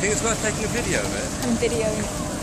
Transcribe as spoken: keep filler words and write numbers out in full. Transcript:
think it's worth taking a video of it? I'm videoing it.